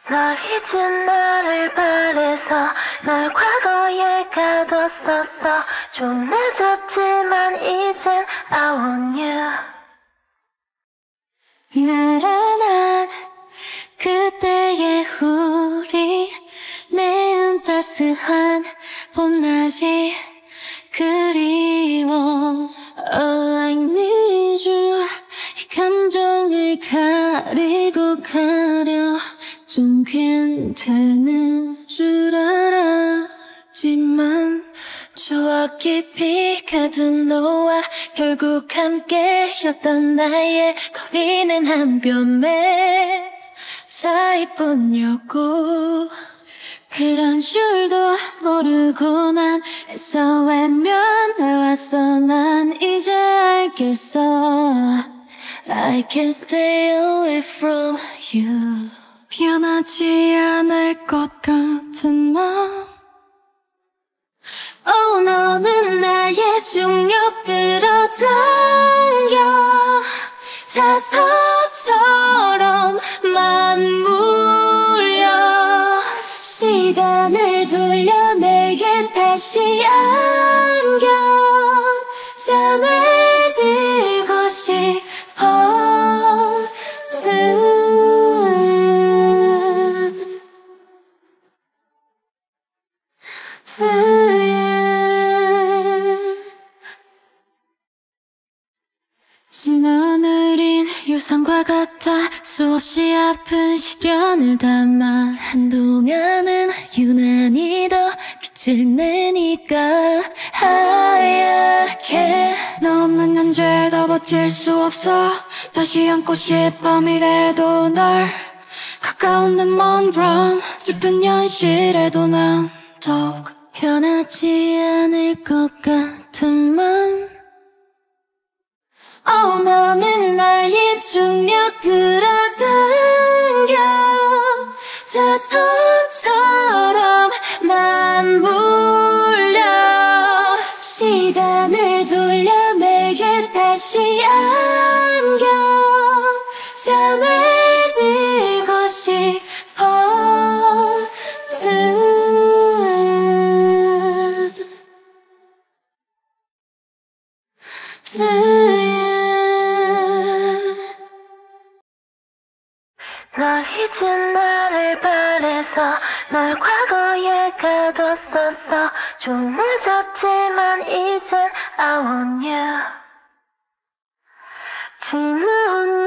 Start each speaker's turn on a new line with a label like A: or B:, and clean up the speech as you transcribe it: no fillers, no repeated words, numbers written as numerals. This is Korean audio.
A: 널 잊은 나를 바래서 널 과거에 가뒀었어. 좀 늦었지만 이젠 I want you. 나른한 그때의 우리, 내은 따스한 봄날이 그리워. Oh, I need you. 이 감정을 가리고 가려 좀 괜찮은 줄 알았지만 추억 깊이 가둔 너와 결국 함께였던 나의 거리는 한 뼘의 차이뿐이었고, 그런 줄도 모르고 난 애써 외면해왔어. 난 이제 알겠어. I can't stay away from you. 변하지 않을 것 같은 맘. Oh, 너는 나의 중력 끌어당겨 자석처럼 맞물려 시간을 돌려 내게 다시 안겨 잠에들고 싶어. 지난 흐린 유성과 같아 수없이 아픈 시련을 담아 한동안은 유난히 더 빛을 내니까 하얗게 너 없는 현재 더 버틸 수 없어. 다시 안고 싶어 미래도 널 가까운 내 먼 run 슬픈 현실에도 난 더욱 변하지 않을 것 같은 맘. Oh, 너는 나의 중력 끌어당겨 자석처럼 맞물려 시간을 돌려 내게 다시 안겨 잠에들고 싶어. 널 잊은 나를 바래서 널 과거에 가뒀었어. 좀 늦었지만 이젠 I want you. 지나온